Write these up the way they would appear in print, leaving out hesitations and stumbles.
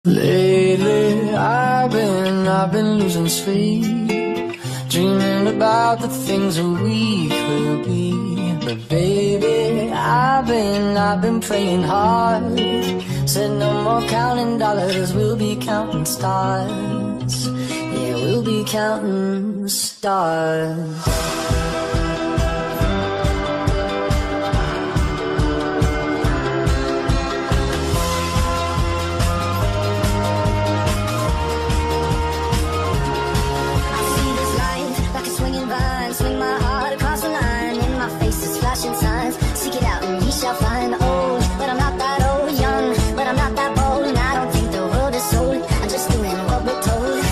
Lately, I've been losing sleep, dreaming about the things that we could be. But baby, I've been praying hard. Said no more counting dollars, we'll be counting stars. Yeah, we'll be counting stars. Swing my heart across the line, and my face is flashing signs. Seek it out and ye shall find. Old, but I'm not that old. Young, but I'm not that bold. And I don't think the world is sold. I'm just doing what we're told.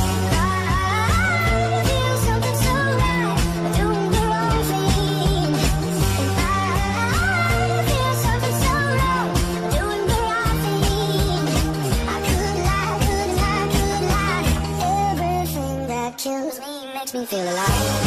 I feel something so right, doing the wrong thing. I feel something so wrong, doing the right thing. I could lie. Everything that kills me makes me feel alive.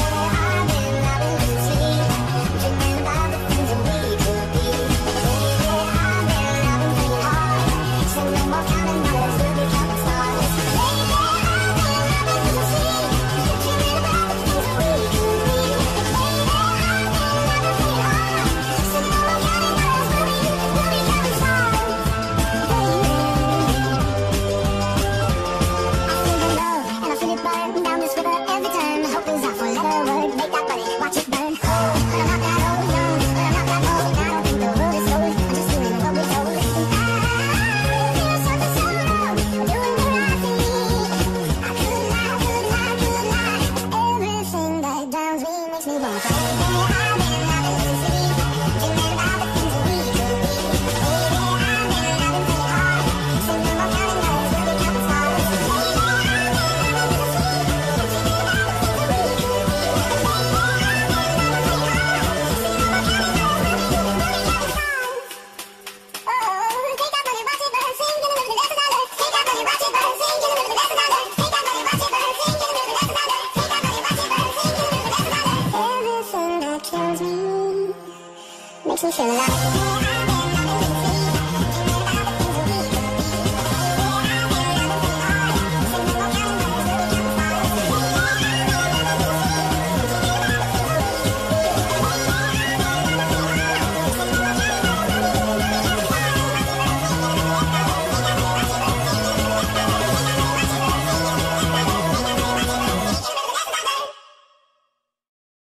Makes me feel alive.